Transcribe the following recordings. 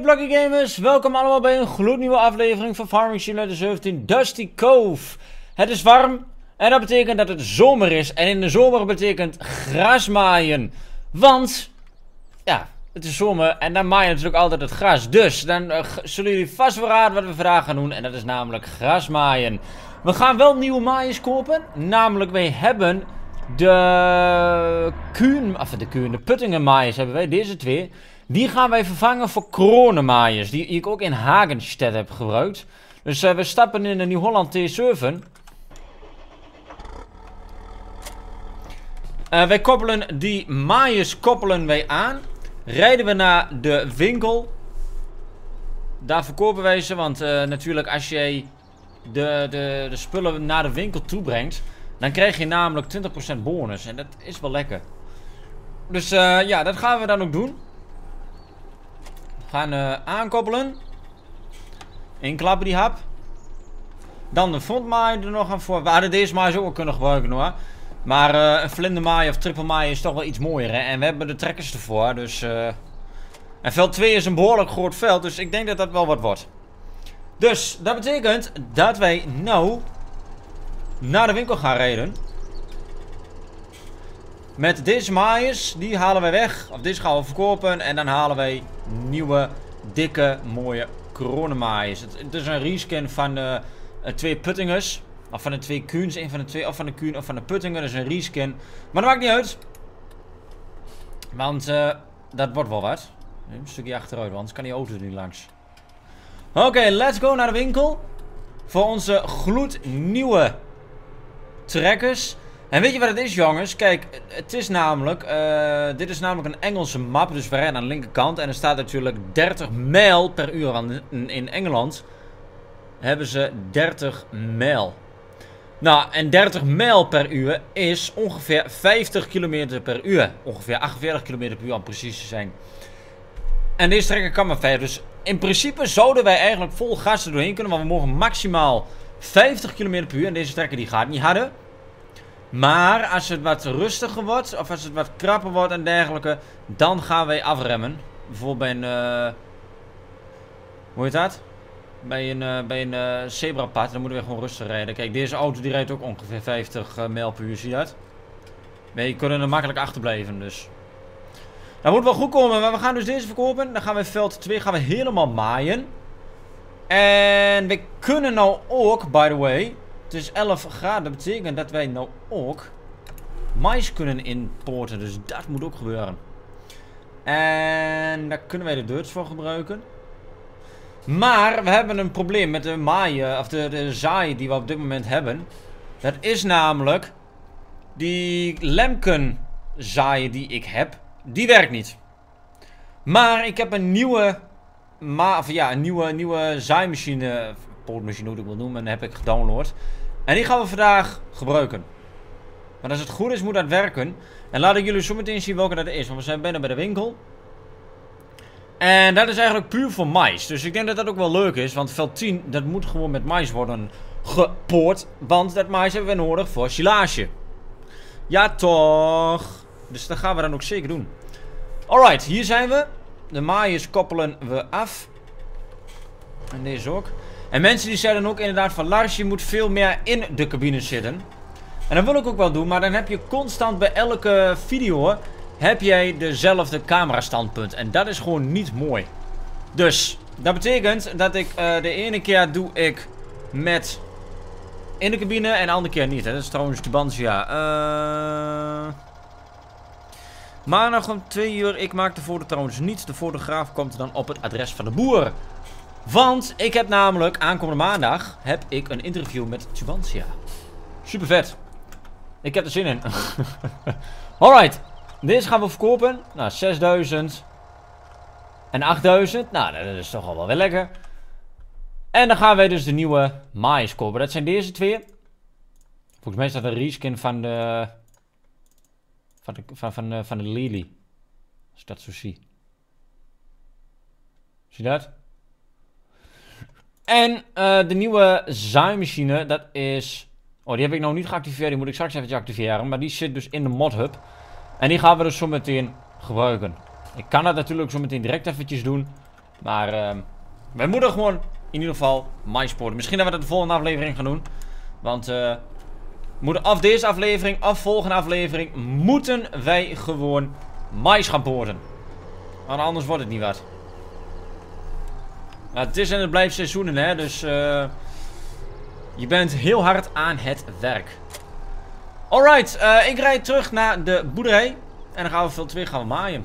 Plucky Gamers, welkom allemaal bij een gloednieuwe aflevering van Farming Simulator 17 Dusty Cove. Het is warm en dat betekent dat het zomer is en in de zomer betekent grasmaaien. Want, ja, het is zomer en dan maaien natuurlijk altijd het gras. Dus, dan zullen jullie vast wel raden wat we vandaag gaan doen en dat is namelijk grasmaaien. We gaan wel nieuwe maaiers kopen, namelijk wij hebben de puttingenmaaiers hebben wij, deze twee. Die gaan wij vervangen voor kronenmaaiers, die ik ook in Hagenstedt heb gebruikt. Dus we stappen in de Nieuw-Holland T7. Wij koppelen die maaiers aan. Rijden we naar de winkel. Daar verkopen wij ze, want natuurlijk als jij de spullen naar de winkel toe brengt, dan krijg je namelijk 20% bonus. En dat is wel lekker. Dus ja, dat gaan we dan ook doen. We gaan aankoppelen. Inklappen die hap. Dan de frontmaaier er nog aan voor. We hadden deze maaier ook wel kunnen gebruiken hoor. Maar een vlindermaaier of trippelmaaier is toch wel iets mooier hè. En we hebben de trekkers ervoor. Dus en veld 2 is een behoorlijk groot veld. Dus ik denk dat dat wel wat wordt. Dus dat betekent dat wij nou naar de winkel gaan rijden. Met deze maaiers, die halen wij weg. Of deze gaan we verkopen. En dan halen wij nieuwe, dikke, mooie kronenmaaiers. Het is een reskin van de twee puttingers. Of van de twee kuhns. Een van de twee. Of van de kuhn of van de puttinger. Dat is een reskin. Maar dat maakt niet uit. Want dat wordt wel wat. Een stukje achteruit, want anders kan die auto er niet langs. Oké, let's go naar de winkel. Voor onze gloednieuwe trekkers. En weet je wat het is jongens? Kijk, het is namelijk, dit is namelijk een Engelse map, dus we rijden aan de linkerkant. En er staat natuurlijk 30 mijl per uur, want in Engeland hebben ze 30 mijl. Nou, en 30 mijl per uur is ongeveer 50 km per uur. Ongeveer 48 km per uur om precies te zijn. En deze trekker kan maar 5, dus in principe zouden wij eigenlijk vol gas er doorheen kunnen, want we mogen maximaal 50 km per uur. En deze trekker die gaat niet harder. Maar als het wat rustiger wordt, of als het wat krapper wordt en dergelijke, dan gaan wij afremmen. Bijvoorbeeld bij een, hoe heet dat? Bij een zebrapad, dan moeten we gewoon rustig rijden. Kijk, deze auto die rijdt ook ongeveer 50 mijl per uur, zie je dat? We kunnen er makkelijk achterblijven, dus. Dat moet wel goed komen, maar we gaan dus deze verkopen. Dan gaan we veld 2 gaan we helemaal maaien. En we kunnen nou ook, by the way, het is 11 graden, dat betekent dat wij nou ook mais kunnen importen. Dus dat moet ook gebeuren. En daar kunnen wij de dirts voor gebruiken. Maar we hebben een probleem met de maaien, of de zaaien die we op dit moment hebben. Dat is namelijk die lemken zaaien die ik heb, die werkt niet. Maar ik heb een nieuwe, nieuwe zaaimachine, pootmachine hoe ik wil noemen, heb ik gedownload. En die gaan we vandaag gebruiken. Maar als het goed is, moet dat werken. En laat ik jullie zo meteen zien welke dat is. Want we zijn bijna bij de winkel. En dat is eigenlijk puur voor mais. Dus ik denk dat dat ook wel leuk is. Want veld 10, dat moet gewoon met mais worden gepoord. Want dat mais hebben we nodig voor silage. Ja toch. Dus dat gaan we dan ook zeker doen. Alright, hier zijn we. De maaiers koppelen we af. En deze ook. En mensen die zeiden ook inderdaad van Lars, je moet veel meer in de cabine zitten. En dat wil ik ook wel doen, maar dan heb je constant bij elke video heb jij dezelfde camera standpunt. En dat is gewoon niet mooi. Dus, dat betekent dat ik de ene keer doe ik met in de cabine en de andere keer niet. Hè. Dat is trouwens Tubantia. Maandag om 2 uur, ik maak de foto trouwens niet. De fotograaf komt dan op het adres van de boer. Want ik heb namelijk aankomende maandag heb ik een interview met Tubantia. Super vet. Ik heb er zin in. Alright. Deze gaan we verkopen. Nou, 6000. En 8000. Nou, dat is toch al wel weer lekker. En dan gaan wij dus de nieuwe maaiers kopen. Dat zijn deze twee. Volgens mij is dat een reskin van de... Van de Lily. Als ik dat zo zie. Zie je dat? En de nieuwe zaaimachine, dat is... Oh, die heb ik nog niet geactiveerd. Die moet ik straks even activeren. Maar die zit dus in de modhub. En die gaan we dus zo meteen gebruiken. Ik kan dat natuurlijk zo meteen direct eventjes doen. Maar wij moeten gewoon in ieder geval mais sporen. Misschien dat we dat de volgende aflevering gaan doen. Want moeten af deze aflevering, af volgende aflevering, moeten wij gewoon mais gaan poorten. Want anders wordt het niet wat. Nou, het is en het blijft seizoenen, hè. Dus je bent heel hard aan het werk. Alright, ik rijd terug naar de boerderij. En dan gaan we veel 2 gaan we maaien.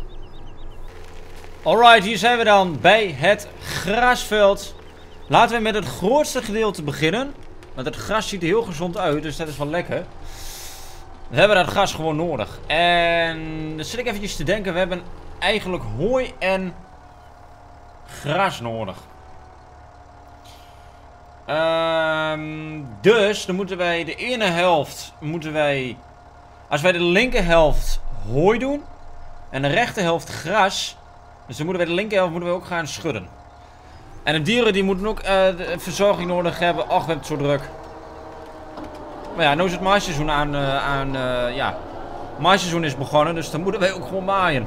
Alright, hier zijn we dan bij het grasveld. Laten we met het grootste gedeelte beginnen. Want het gras ziet er heel gezond uit, dus dat is wel lekker. We hebben dat gras gewoon nodig. En dan zit ik eventjes te denken, we hebben eigenlijk hooi en gras nodig. Dus dan moeten wij de ene helft, als wij de linker helft hooi doen en de rechter helft gras, dus dan moeten wij de linker helft ook gaan schudden. En de dieren die moeten ook verzorging nodig hebben. Och, we hebben het zo druk. Maar ja, nu is het maaiseizoen ja, maaiseizoen is begonnen, dus dan moeten wij ook gewoon maaien.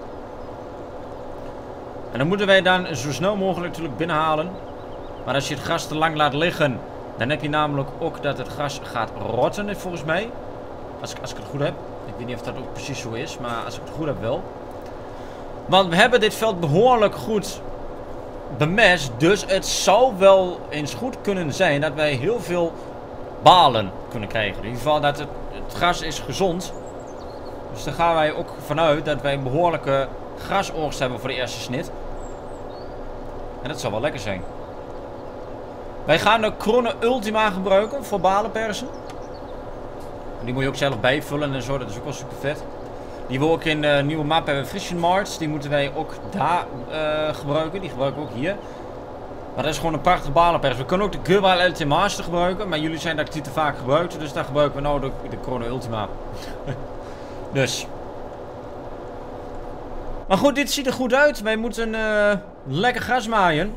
En dan moeten wij dan zo snel mogelijk natuurlijk binnenhalen. Maar als je het gras te lang laat liggen, dan heb je namelijk ook dat het gras gaat rotten, volgens mij. Als ik het goed heb. Ik weet niet of dat ook precies zo is, maar als ik het goed heb wel. Want we hebben dit veld behoorlijk goed bemest, dus het zou wel eens goed kunnen zijn dat wij heel veel balen kunnen krijgen. In ieder geval dat het gras is gezond. Dus daar gaan wij ook vanuit dat wij een behoorlijke grasoogst hebben voor de eerste snit. En dat zal wel lekker zijn. Wij gaan de Krone Ultima gebruiken voor balenpersen. Die moet je ook zelf bijvullen en zo, dat is ook wel super vet. Die we ook in de nieuwe map hebben, Frisian Marts. Die moeten wij ook daar gebruiken. Die gebruiken we ook hier. Maar dat is gewoon een prachtige balenpers. We kunnen ook de Gurbal LT Master gebruiken. Maar jullie zijn dat niet te vaak gebruikt. Dus daar gebruiken we nou de Krone Ultima. Dus. Maar goed, dit ziet er goed uit. Wij moeten lekker gras maaien.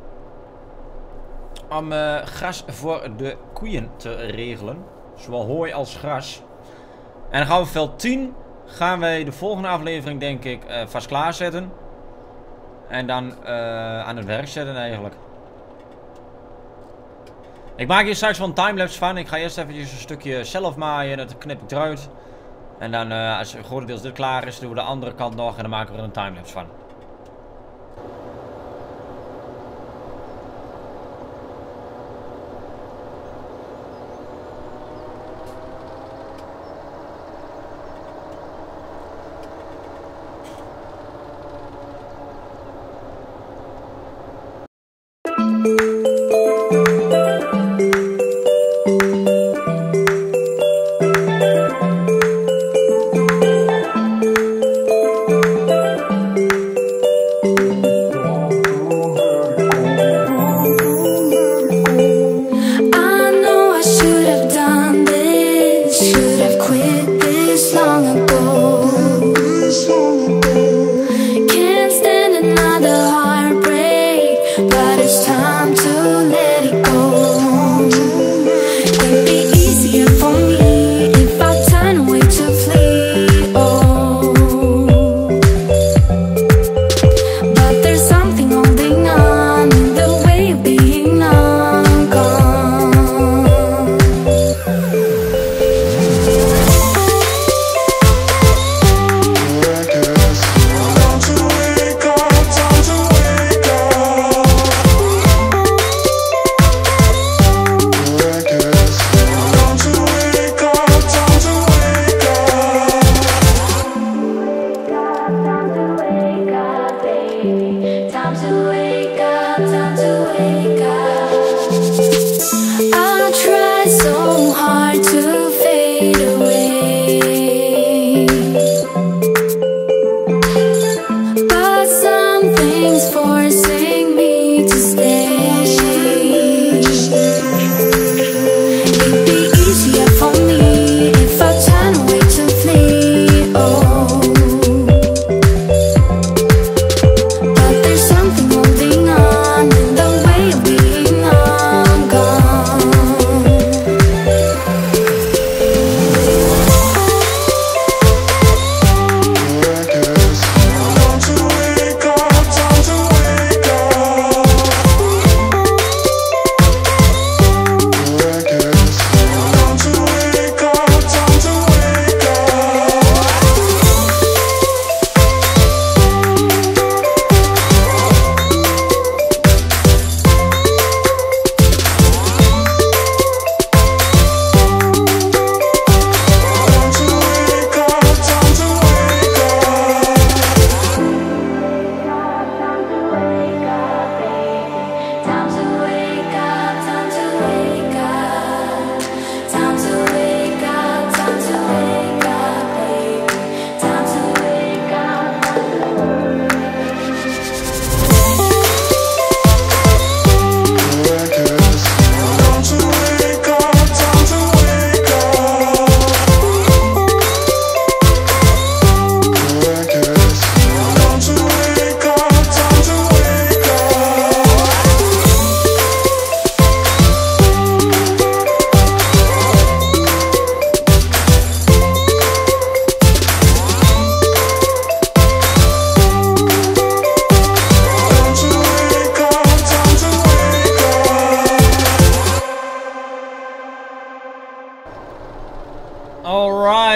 Om gras voor de koeien te regelen. Zowel hooi als gras. En dan gaan we veld 10. Gaan wij de volgende aflevering denk ik vast klaarzetten. En dan aan het werk zetten eigenlijk. Ik maak hier straks wel een timelapse van. Ik ga eerst eventjes een stukje zelf maaien. Dat knip ik eruit. En dan als grotendeels dit klaar is, doen we de andere kant nog. En dan maken we er een timelapse van.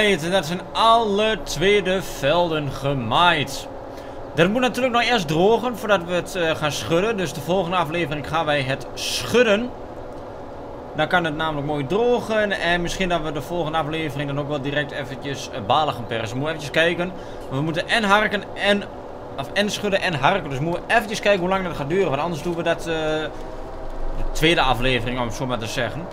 Alright, en dat zijn alle tweede velden gemaaid. Dat moet natuurlijk nog eerst drogen voordat we het gaan schudden. Dus de volgende aflevering gaan wij het schudden. Dan kan het namelijk mooi drogen. En misschien dat we de volgende aflevering dan ook wel direct eventjes balen gaan persen. Moeten we eventjes kijken. We moeten en harken en schudden en harken. Dus moeten we eventjes kijken hoe lang dat gaat duren. Want anders doen we dat de tweede aflevering, om het zo maar te zeggen.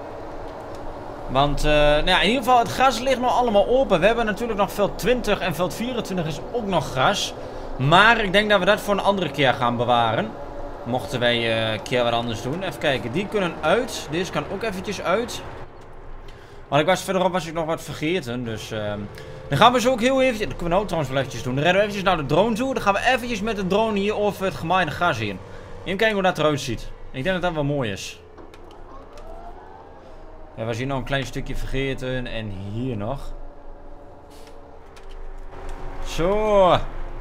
Want nou ja, in ieder geval, het gras ligt nog allemaal open. We hebben natuurlijk nog veld 20 en veld 24 is ook nog gras. Maar ik denk dat we dat voor een andere keer gaan bewaren. Mochten wij een keer wat anders doen. Even kijken, die kunnen uit. Deze kan ook eventjes uit. Want verderop was ik nog wat vergeten. Dus dan gaan we zo ook heel eventjes... Dat kunnen we nou trouwens wel eventjes doen. Dan redden we eventjes naar de drone toe. Dan gaan we eventjes met de drone hier over het gemaaide gras heen. Even kijken hoe dat eruit ziet. Ik denk dat dat wel mooi is. Ja, we was hier nog een klein stukje vergeten. En hier nog. Zo.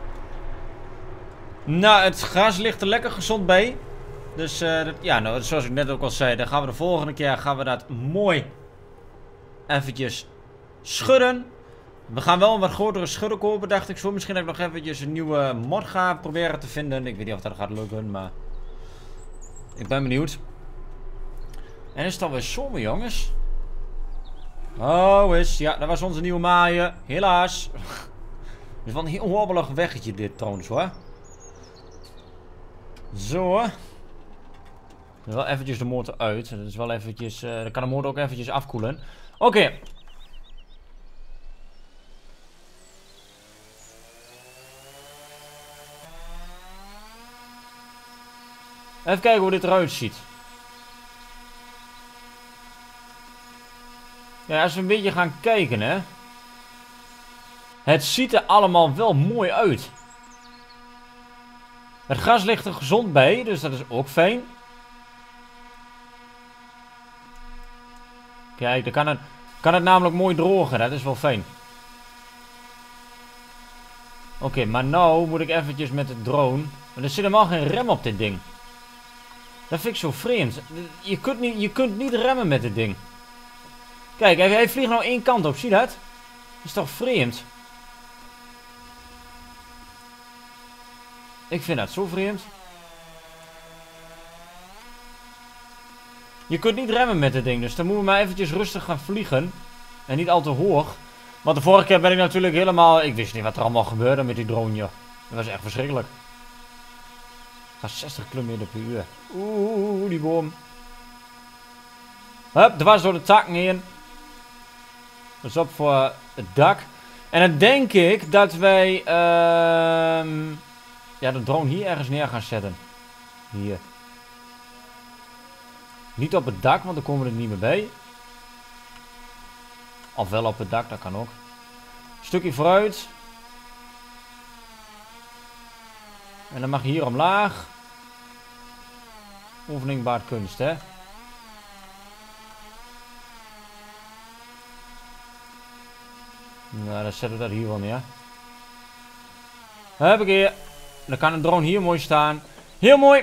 Nou, het gras ligt er lekker gezond bij. Dus ja, nou, zoals ik net ook al zei, dan gaan we de volgende keer dat mooi eventjes schudden. We gaan wel een wat grotere schudden kopen, dacht ik zo. Misschien dat ik nog eventjes een nieuwe mod ga proberen te vinden. Ik weet niet of dat gaat lukken, maar ik ben benieuwd. En is het alweer zomer, jongens? Oh, ja, dat was onze nieuwe maaien. Helaas. Het is wel een heel hobbelig weggetje dit trouwens, hoor. Zo. Wel eventjes de motor uit. Dat is wel eventjes... dan kan de motor ook eventjes afkoelen. Oké. Even kijken hoe dit eruit ziet. Ja, als we een beetje gaan kijken, hè. Het ziet er allemaal wel mooi uit. Het gras ligt er gezond bij, dus dat is ook fijn. Kijk, dan kan het namelijk mooi drogen, dat is wel fijn. Oké, maar nou moet ik eventjes met de drone. Maar er zit helemaal geen rem op dit ding. Dat vind ik zo vreemd. Je kunt niet remmen met dit ding. Kijk, hij vliegt nou één kant op, zie je dat? Dat is toch vreemd? Ik vind dat zo vreemd. Je kunt niet remmen met dit ding, dus dan moeten we maar eventjes rustig gaan vliegen. En niet al te hoog. Want de vorige keer ben ik natuurlijk helemaal... Ik wist niet wat er allemaal gebeurde met die drone, joh. Dat was echt verschrikkelijk. Ga 60 km per uur. Oeh, die boom. Hup, er was door de takken heen. Dat is op voor het dak. En dan denk ik dat wij... ja, de drone hier ergens neer gaan zetten. Hier. Niet op het dak, want dan komen we er niet meer bij. Of wel op het dak, dat kan ook. Stukje vooruit. En dan mag je hier omlaag. Oefening baart kunst, hè. Nou, dan zetten we dat hier wel neer. Huppakee. Dan kan een drone hier mooi staan. Heel mooi.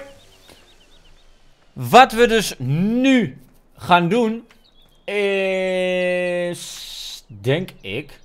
Wat we dus nu gaan doen is, denk ik,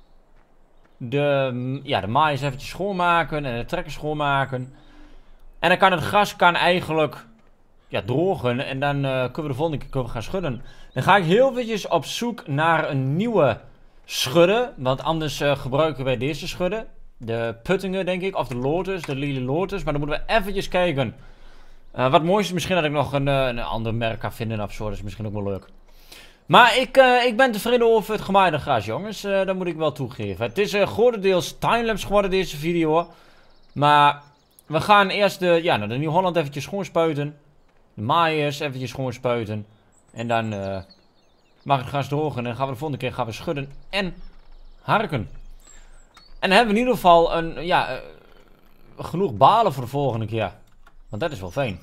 de maaiers eventjes schoonmaken en de trekkers schoonmaken. En dan kan het gras eigenlijk drogen en dan kunnen we de volgende keer gaan schudden. Dan ga ik heel eventjes op zoek naar een nieuwe schudden, want anders gebruiken wij deze schudden. De puttingen, denk ik, of de lotus, de lily lotus. Maar dan moeten we eventjes kijken. Wat mooi is misschien dat ik nog een ander merk kan vinden of zo. Dat is misschien ook wel leuk. Maar ik ben tevreden over het gemaaide gras, jongens. Dat moet ik wel toegeven. Het is grotendeels timelapse geworden, deze video. Maar we gaan eerst de Nieuw-Holland eventjes schoonspuiten. De maaiers eventjes schoonspuiten. En dan mag het gras drogen. En dan gaan we de volgende keer schudden en harken. En dan hebben we in ieder geval genoeg balen voor de volgende keer. Want dat is wel fijn.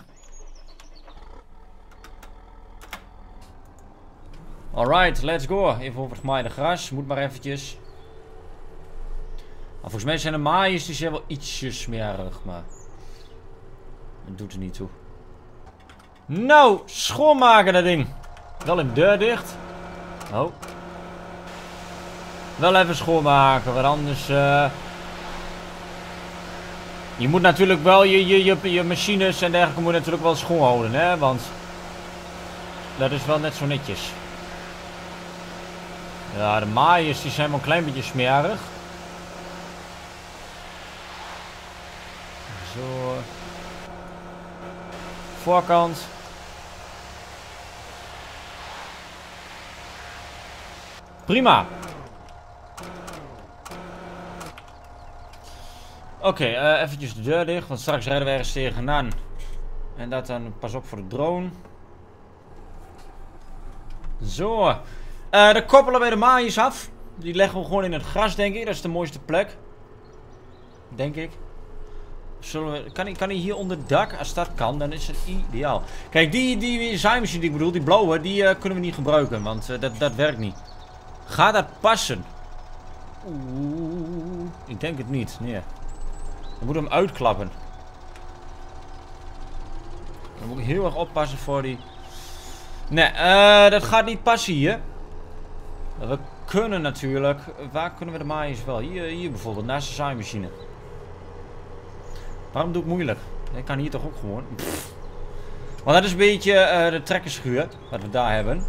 Alright, let's go. Even over het gemaaide gras. Moet maar eventjes. Maar volgens mij zijn de maaiers die zijn wel ietsje smerig, maar dat doet er niet toe. Nou, schoonmaken dat ding. Wel een deur dicht. Oh. wel even schoonmaken, want anders... Je moet natuurlijk wel je machines en dergelijke moet je natuurlijk wel schoonhouden, hè, want... Dat is wel net zo netjes. Ja, de maaiers die zijn wel een klein beetje smerig. Zo. Voorkant. Prima. Oké, eventjes de deur dicht, want straks rijden we ergens tegenaan. En dat dan, pas op voor de drone. Zo. Dan koppelen wij de maaiers af. Die leggen we gewoon in het gras, denk ik. Dat is de mooiste plek. Denk ik. Kan hij hier onder het dak? Als dat kan, dan is het ideaal. Kijk, die zaaimachine die ik bedoel, die blauwe, die kunnen we niet gebruiken. Want dat werkt niet. Gaat dat passen? Oeh, ik denk het niet. Nee. Dan moeten we hem uitklappen. Dan moet ik heel erg oppassen voor die... Nee, dat gaat niet passen hier. We kunnen natuurlijk... Waar kunnen we de maaiers wel? Hier bijvoorbeeld, naast de zaaimachine. Waarom doe ik moeilijk? Ik kan hier toch ook gewoon... Pff. Want dat is een beetje de trekkerschuur, wat we daar hebben.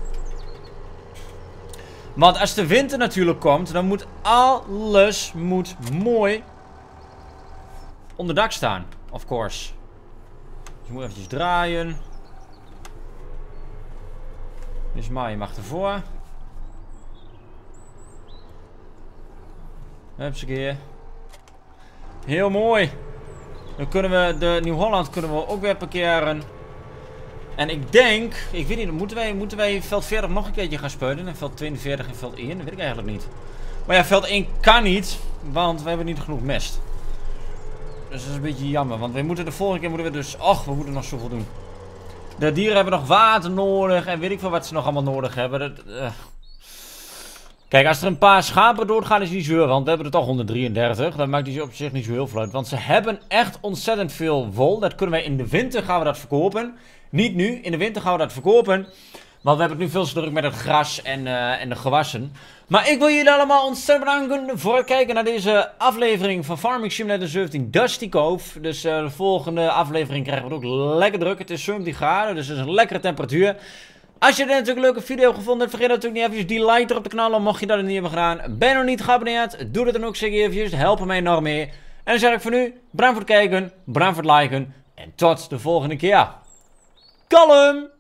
Want als de winter natuurlijk komt, dan moet alles mooi onder dak staan. Of course. Dus je moet eventjes draaien. Dus maai mag ervoor. Hupsakee. Heel mooi. Dan kunnen we de Nieuw-Holland ook weer parkeren. En ik denk, ik weet niet, moeten wij veld 40 nog een keertje gaan spelen? En veld 42 en veld 1? Dat weet ik eigenlijk niet. Maar ja, veld 1 kan niet, want we hebben niet genoeg mest. Dus dat is een beetje jammer, want de volgende keer moeten we dus... Och, we moeten nog zoveel doen. De dieren hebben nog water nodig en weet ik veel wat ze nog allemaal nodig hebben. Kijk, als er een paar schapen doodgaan is het niet zo, want we hebben er toch 133. Dan maakt die op zich niet zo heel veel uit. Want ze hebben echt ontzettend veel wol. Dat kunnen wij in de winter gaan we dat verkopen. Niet nu, in de winter gaan we dat verkopen. Want we hebben het nu veel te druk met het gras en de gewassen. Maar ik wil jullie allemaal ontzettend bedanken voor het kijken naar deze aflevering van Farming Simulator 17 Dusty Cove. Dus de volgende aflevering krijgen we het ook lekker druk. Het is 17 graden, dus het is een lekkere temperatuur. Als je dit natuurlijk een leuke video gevonden hebt, vergeet natuurlijk niet even die like erop te knallen. Mocht je dat niet hebben gedaan, ben je nog niet geabonneerd, doe dat dan ook zeker eventjes. Helpen mij enorm mee. En dan zeg ik voor nu, bedankt voor het kijken, bedankt voor het liken en tot de volgende keer. Kalm!